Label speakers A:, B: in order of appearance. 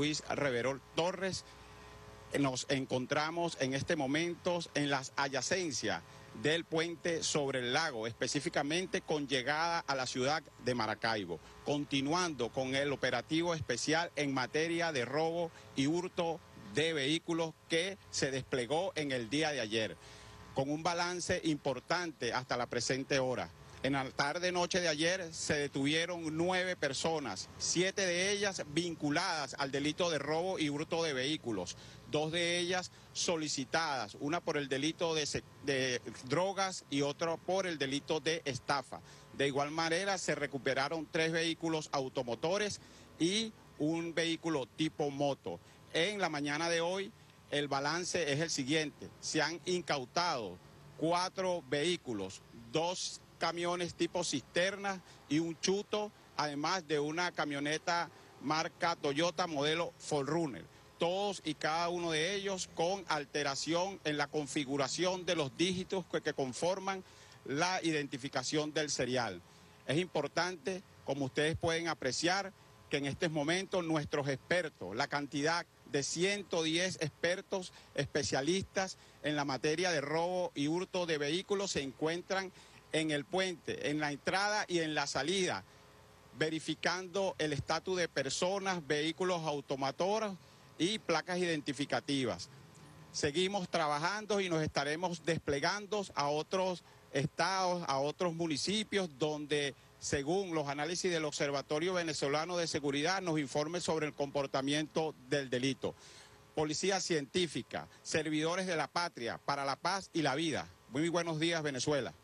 A: Luis Reverol Torres. Nos encontramos en este momento en las adyacencias del puente sobre el lago, específicamente con llegada a la ciudad de Maracaibo, continuando con el operativo especial en materia de robo y hurto de vehículos que se desplegó en el día de ayer, con un balance importante hasta la presente hora. En la tarde-noche de ayer se detuvieron 9 personas, 7 de ellas vinculadas al delito de robo y hurto de vehículos, 2 de ellas solicitadas, una por el delito de drogas y otra por el delito de estafa. De igual manera se recuperaron 3 vehículos automotores y un vehículo tipo moto. En la mañana de hoy el balance es el siguiente: se han incautado 4 vehículos, 2 camiones tipo cisterna y un chuto, además de una camioneta marca Toyota modelo 4Runner. Todos y cada uno de ellos con alteración en la configuración de los dígitos que conforman la identificación del serial. Es importante, como ustedes pueden apreciar, que en estos momentos nuestros expertos, la cantidad de 110 expertos especialistas en la materia de robo y hurto de vehículos se encuentran en el puente, en la entrada y en la salida, verificando el estatus de personas, vehículos automotores y placas identificativas. Seguimos trabajando y nos estaremos desplegando a otros estados, a otros municipios donde, según los análisis del Observatorio Venezolano de Seguridad, nos informe sobre el comportamiento del delito. Policía científica, servidores de la patria, para la paz y la vida. Muy buenos días, Venezuela.